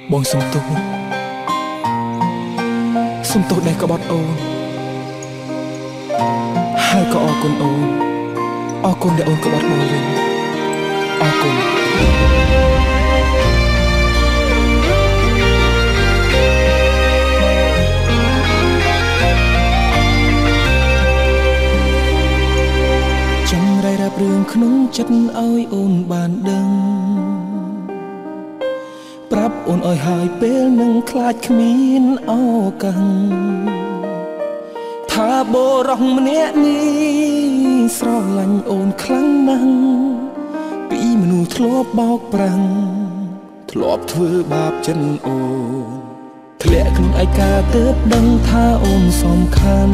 បងសុំទោសដែលក្បត់អូនហើយក៏អរគុណអូនអរគុណដែលអូនក្បត់បងវិញអរគុណចម្រៃរាប់រឿងក្នុងចិត្តឲ្យអូនបានដឹងប្រាប់អូនឲ្យហើយពេលនឹងខ្លាចគ្មានឱកាសថាបរោះម្នាក់នេះស្រឡាញ់អូនខ្លាំងណាស់ពីមនុស្សធ្លាប់បោកប្រាំងធ្លាប់ធ្វើបាបចិនអូនធ្លាក់ក្នុងឯកាទើបដឹងថាអូនសំខាន់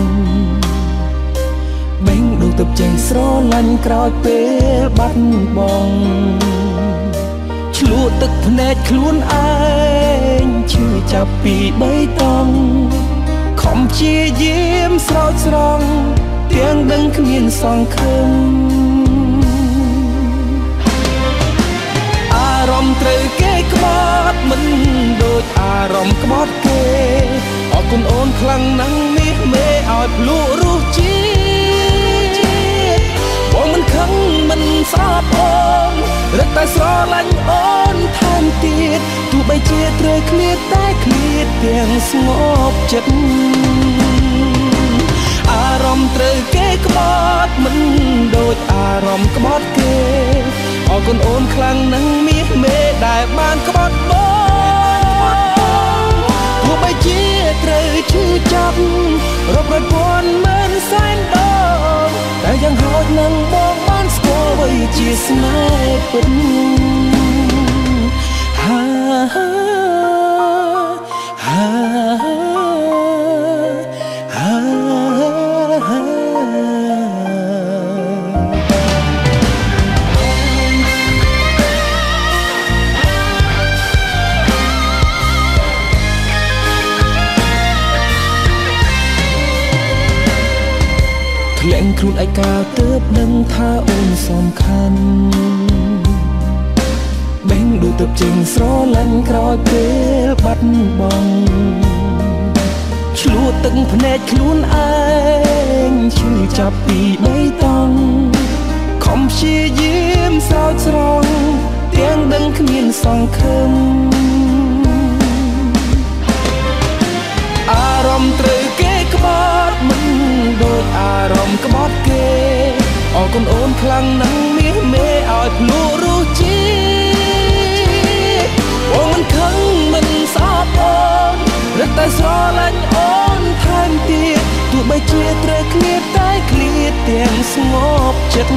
បេងដូរទៅចេញស្រឡាញ់ក្រោយពេលបាត់បង់ឆ្លួទឹកភ្នែកខ្លួនឯងឈឺចាប់ពីបីតង់ខំព្យាយាមស្រោចស្រង់ទាំងដឹងគ្មានសង្ឃឹមអារម្មណ៍ត្រូវគេក្បត់មិនដូចអារម្មណ៍ក្បត់គេអរគុណអូនខ្លាំងណាស់នេះមេឲ្យភ្លក់រសជាតិបងមិនខឹងមិនស្អប់អូនរឹតតែស្រឡាញ់អូនថែមទៀតទោះបីជាត្រូវឃ្លាតតែឃ្លាតទាំងស្ងប់ចិត្តអារម្មណ៍ត្រូវគេក្បត់មិនដូចអារម្មណ៍ក្បត់គេអរគុណអូនខ្លាំងណាស់មាសមេដែលបានក្បត់បងទោះបីជាត្រូវឈឺចាប់រាប់រយពាន់ម៉ឺនសែនដងតែយ៉ាងហោចនឹងបងបានស្គាល់អ្វីជាស្នេហ៍ពិតធ្លាក់ខ្លួនឯកាទើបដឹងថាអូនសំខាន់បេងដូរទៅចេញស្រឡាញ់ក្រោយពេលបាត់បង់ឆ្លួទឹកភ្នែកខ្លួនឯងឈឺចាប់ពីបីតង់ខំព្យាយាមស្រោចស្រង់ទាំងដឹងគ្មានសង្ឃឹមអារម្មណ៍ត្រូវគេក្បត់មិនដូចអារម្មណ៍ក្បត់គេអរគុណអូនខ្លាំងណាស់មាសមេឲ្យភ្លក់រសជាតិបងមិនខឹងមិនស្អប់អូនរឹតតែស្រឡាញ់អូនថែមទៀតទោះបីជាត្រូវឃ្លាតតែឃ្លាតទាំងស្ងប់ចិត្ត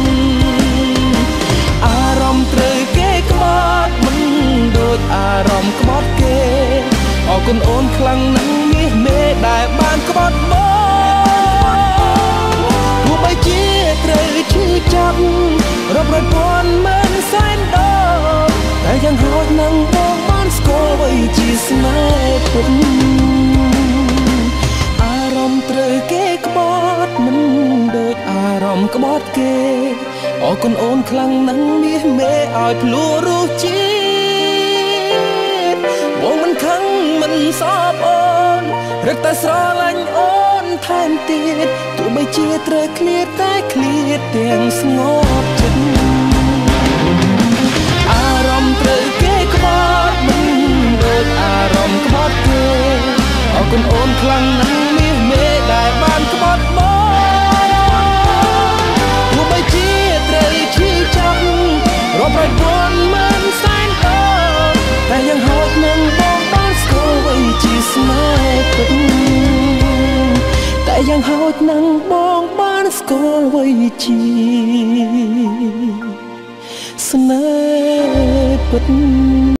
អារម្មណ៍ត្រូវគេក្បត់មិនដូចអារម្មណ៍ក្បត់គេអរគុណអូនខ្លាំងណាស់មាសមេដែលបានក្បត់បងទោះបីជាត្រូវឈឺចាប់រាប់រយពាន់ម៉ឺនសែនដងតែយ៉ាងហោចនឹងបងបានស្គាល់អ្វីជាស្នេហ៍ពិតអារម្មណ៍ត្រូវគេក្បត់មិនដូចអារម្មណ៍ក្បត់គេអរគុណអូនខ្លាំងណាស់មាសមេឲ្យភ្លក់រសជាតិបងមិនខឹងមិនស្អប់អូនរឹតតែស្រឡាញ់អូនថែមទៀតទោះបីជាត្រូវឃ្លាតតែឃ្លាតទាំងស្ងប់ចិត្តអារម្មណ៍ត្រូវគេក្បត់មិនដូចអារម្មណ៍ក្បត់គេអរគុណអូនខ្លាំងណាស់មាសមេដែលបានក្បត់បងទោះបីជាត្រូវឈឺចាប់រាប់រយពាន់ម៉ឺនសែនដងតែយ៉ាងហោចនឹងបងបានស្គាល់អ្វីជាស្នេហ៍ពិតតែយ៉ាងហោចនឹងបងបានស្គាល់អ្វីជាស្នេហ៍ពិត